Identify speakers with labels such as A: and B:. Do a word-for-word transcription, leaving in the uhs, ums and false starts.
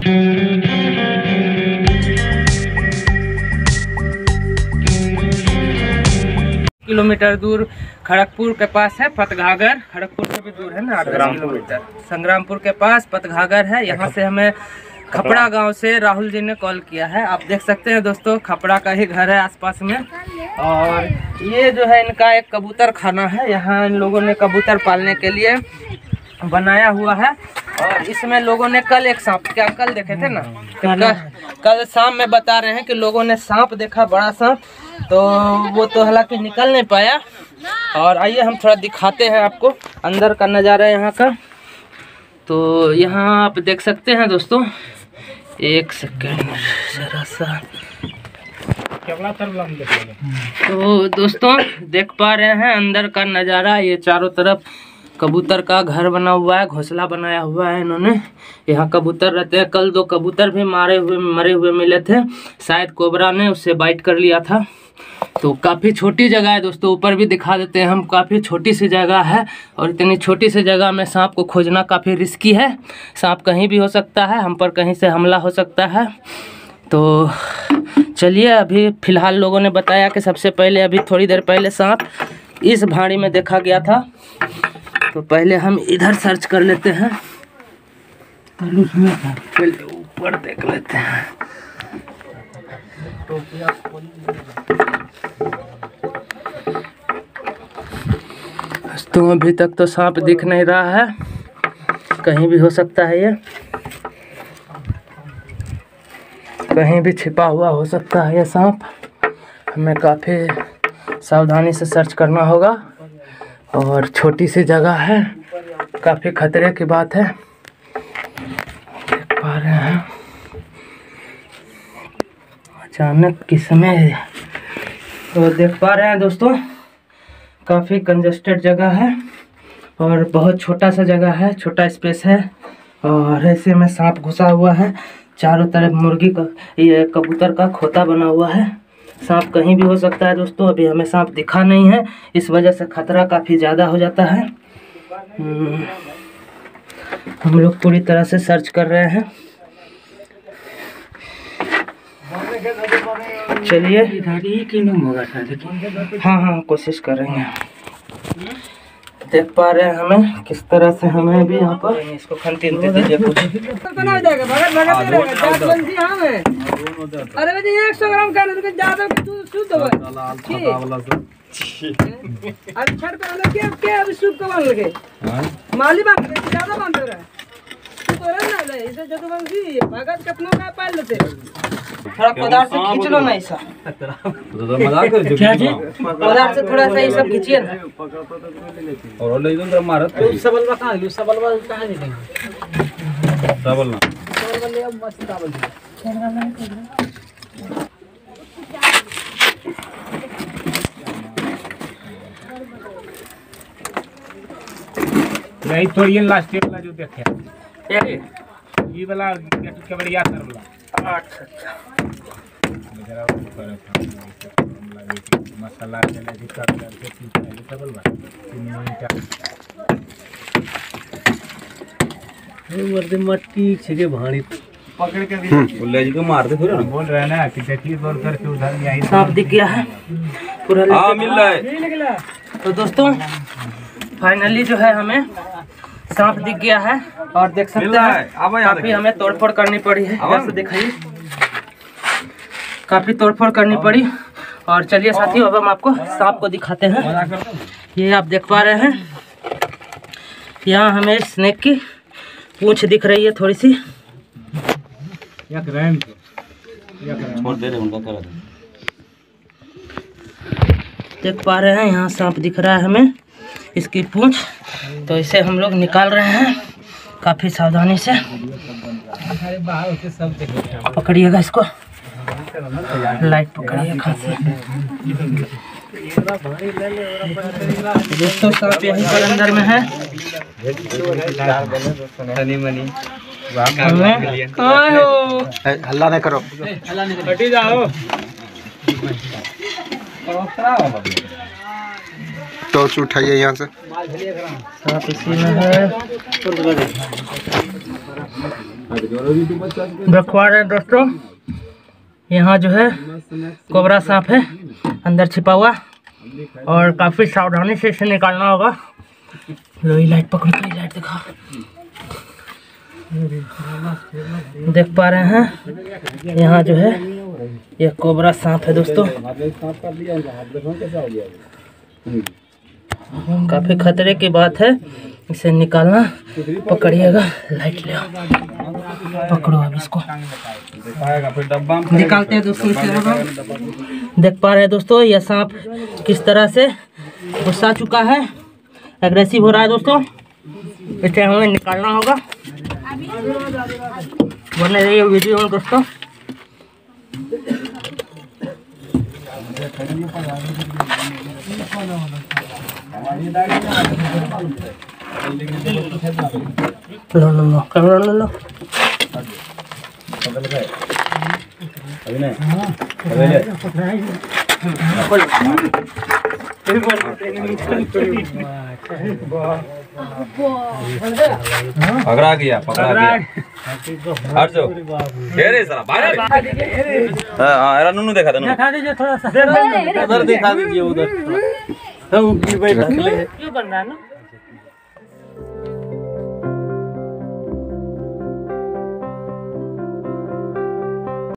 A: Kilometre दूर खड़गपुर के पास है पतघागर। खड़गपुर से भी दूर है ना, आठ किलोमीटर। संग्रामपुर के पास पतघागर है। यहाँ से हमें खपड़ा गांव से राहुल जी ने कॉल किया है। आप देख सकते हैं दोस्तों, खपड़ा का ही घर है आसपास में। और ये जो है इनका एक कबूतर खाना है। यहाँ इन लोगों ने कबूतर पालने के लिए बनाया हुआ है। और इसमें लोगों ने कल एक सांप, क्या कल देखे थे ना, कल, कल शाम में बता रहे हैं कि लोगों ने सांप देखा, बड़ा सांप। तो वो तो हालांकि निकल नहीं पाया। और आइए हम थोड़ा दिखाते हैं आपको अंदर का नज़ारा यहाँ का। तो यहाँ आप देख सकते हैं दोस्तों, एक सेकेंड जरा सा। तो दोस्तों देख पा रहे हैं अंदर का नज़ारा। ये चारों तरफ कबूतर का घर बना हुआ है, घोंसला बनाया हुआ है इन्होंने। यहाँ कबूतर रहते हैं। कल दो कबूतर भी मारे हुए मरे हुए मिले थे, शायद कोबरा ने उससे बाइट कर लिया था। तो काफ़ी छोटी जगह है दोस्तों, ऊपर भी दिखा देते हैं हम। काफ़ी छोटी सी जगह है और इतनी छोटी सी जगह में सांप को खोजना काफ़ी रिस्की है। सांप कहीं भी हो सकता है, हम पर कहीं से हमला हो सकता है। तो चलिए, अभी फ़िलहाल लोगों ने बताया कि सबसे पहले अभी थोड़ी देर पहले सांप इस भाड़ी में देखा गया था। तो पहले हम इधर सर्च कर लेते हैं, पहले ऊपर देख लेते हैं। तो अभी तक तो सांप दिख नहीं रहा है, कहीं भी हो सकता है। ये कहीं भी छिपा हुआ हो सकता है ये सांप। हमें काफ़ी सावधानी से सर्च करना होगा। और छोटी सी जगह है, काफ़ी खतरे की बात है। देख पा रहे हैं अचानक किसमें, तो देख पा रहे हैं दोस्तों, काफ़ी कंजस्टेड जगह है और बहुत छोटा सा जगह है, छोटा स्पेस है। और ऐसे में सांप घुसा हुआ है। चारों तरफ मुर्गी का, ये कबूतर का खोता बना हुआ है। सांप कहीं भी हो सकता है दोस्तों। अभी हमें सांप दिखा नहीं है, इस वजह से खतरा काफ़ी ज़्यादा हो जाता है। हम लोग पूरी तरह से सर्च कर रहे हैं। चलिए, हाँ हाँ कोशिश करेंगे। देख पा रहे हैं हमें किस तरह से हमें भी यहाँ पर इसको खंतीन दे दीजिए कुछ। अरे भाई एक सौ ग्राम का तो ज्यादा शुद्ध हो अभी छड़ पे अलग के के अभी शुद्ध का मान लगे माली बात ज्यादा मान दे रहा है तो रहा ना इसे जब हम जी भगत कितना का पाल लेते थोड़ा कोदार से खींच लो ना ऐसा। क्या जी कोदार से थोड़ा सा ये सब खींचिए ना। और ले दो मारत सबलवा कहां है, सबलवा कहां है? सबल ना सबल ले अब मस्त सबल नहीं थोड़ी ये लास्ट वाला जो देखे ये वाला के बढ़िया कर वाला। अच्छा अच्छा मसाला चले जी कर के पहले डबल बा ये वर्दे मट्टी छगे भाणी पकड़ के बोले जी को मार दे थोड़ा बोल रहा है ना कि देखिए बोल करके उधर नहीं आई। सांप दिख गया है पूरा। हां मिल रहा है। तो दोस्तों फाइनली जो है हमें सांप दिख गया है और देख सकते हैं काफी हमें तोड़फोड़ करनी पड़ी है। वैसे दिखाइए काफी तोड़फोड़ करनी पड़ी। और चलिए साथियों अब हम आपको सांप को दिखाते हैं। ये आप देख पा रहे हैं यहाँ हमें स्नेक की पूंछ दिख रही है थोड़ी सी। देख पा रहे हैं यहाँ सांप दिख रहा है हमें, इसकी पूंछ। तो इसे हम लोग निकाल रहे हैं काफ़ी सावधानी से। पकड़िएगा इसको, लाइट पकड़िए खांसी। दोस्तों सांप यहीं पर अंदर में है। हल्ला नहीं करो, हटी जाओ। टॉर्च उठाइए यहाँ से। सांप इसी में है। देख पा रहे हैं दोस्तों, यहाँ जो है कोबरा सांप है अंदर छिपा हुआ, और काफी सावधानी से इसे निकालना होगा। लो ये लाइट पकड़ो, तो लाइट दिखा। देख पा रहे हैं यहाँ जो है ये कोबरा सांप है दोस्तों, काफी खतरे की बात है, इसे निकालना। पकड़िएगा, लाइट ले आओ, पकड़ो अब इसको, निकालते हैं दोस्तों इसे। देख पा रहे हैं दोस्तों यह सांप किस तरह से गुस्सा चुका है, एग्रेसिव हो रहा है दोस्तों, इसे हमें निकालना होगा। बने रहिए वीडियो में दोस्तों। लो लो लो कैमरा लो लो।
B: पकड़ा गया, पकड़ा गया। हट जाओ, रे साला बाहर। हां एरा नुनु देखा था,
A: दिखा दीजिए थोड़ा सा,
B: उधर दिखा दीजिए, उधर
A: क्यों बन रहा है ना।